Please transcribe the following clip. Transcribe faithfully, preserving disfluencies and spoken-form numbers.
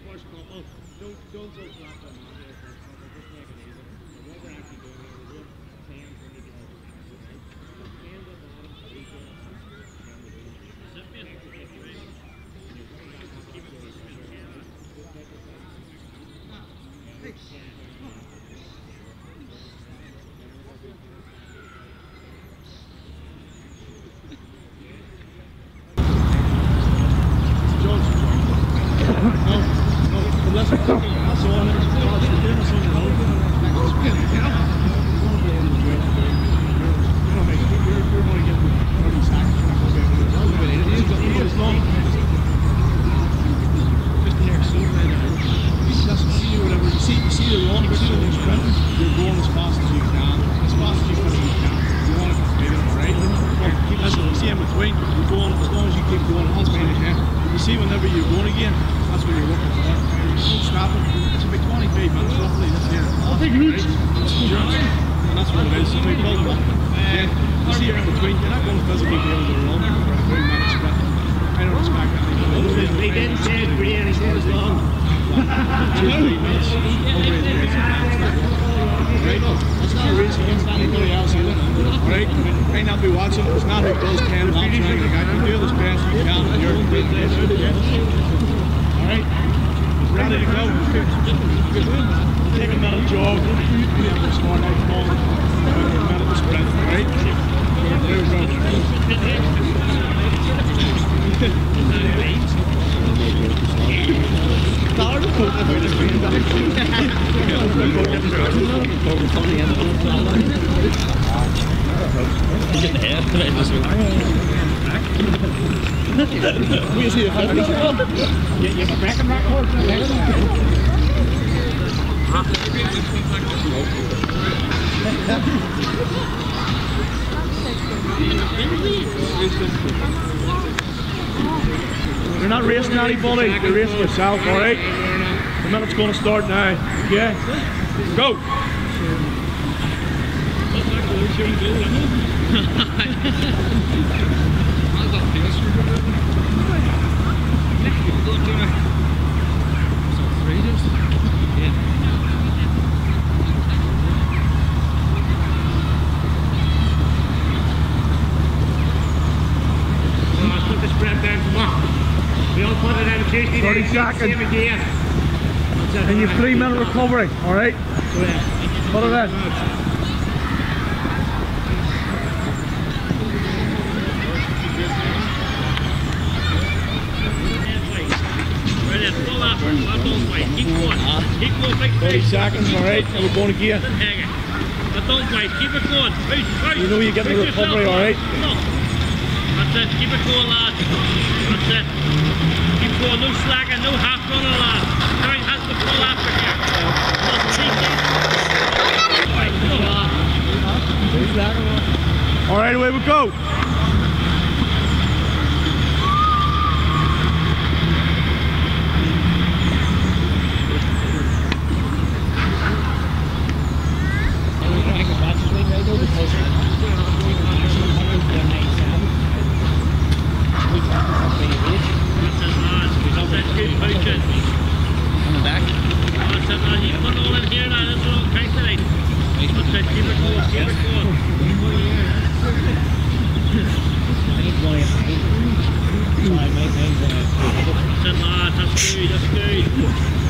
first couple, don't, don't go flat on that there first couple, just make it easy. So what we're actually doing here, we're doing ten, twenty yards of practice, right? ten at the bottom, three going up, ten to do. Zip me, and you're coming back up, keep going, your hand up, just take your time. You're not racing anybody, you're racing yourself, alright? The minute's going to start now. Yeah? Go! thirty seconds. And your three minute recovery, alright? Put it in. thirty seconds, alright? And we're going again. But don't wait, keep it going. You know you're getting the recovery, alright? That's it, keep it going, lads. That's it. Keep going, no slacking, no half running, lads. Now has to pull after here. Alright, away we go. That's good, that's good.